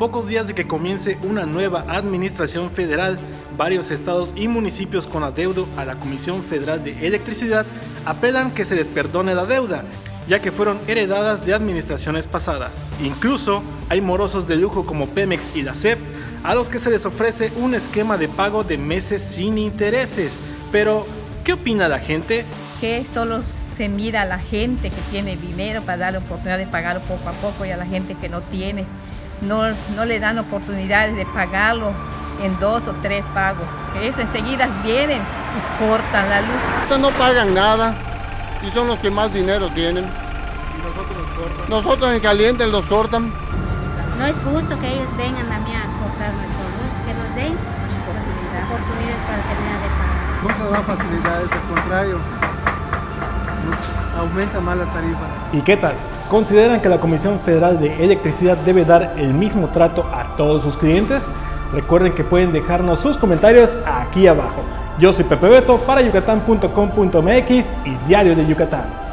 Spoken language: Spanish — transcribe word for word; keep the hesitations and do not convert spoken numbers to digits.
pocos días de que comience una nueva administración federal, varios estados y municipios con adeudo a la Comisión Federal de Electricidad apelan que se les perdone la deuda, ya que fueron heredadas de administraciones pasadas. Incluso hay morosos de lujo como Pemex y la S E P, a los que se les ofrece un esquema de pago de meses sin intereses. Pero, ¿qué opina la gente? Que solo se mira a la gente que tiene dinero para darle oportunidad de pagarlo poco a poco, y a la gente que no tiene, no, no le dan oportunidades de pagarlo en dos o tres pagos, que eso enseguida vienen y cortan la luz. Estos no pagan nada y son los que más dinero tienen. ¿Y nosotros los cortan? Nosotros en caliente los cortan. No es justo que ellos vengan a mí a cortar nuestra luz, que nos den oportunidades para terminar de pagar. No nos da facilidades, al contrario, nos aumenta más la tarifa. ¿Y qué tal? ¿Consideran que la Comisión Federal de Electricidad debe dar el mismo trato a todos sus clientes? Recuerden que pueden dejarnos sus comentarios aquí abajo. Yo soy Pepe Beto para yucatán punto com punto m x y Diario de Yucatán.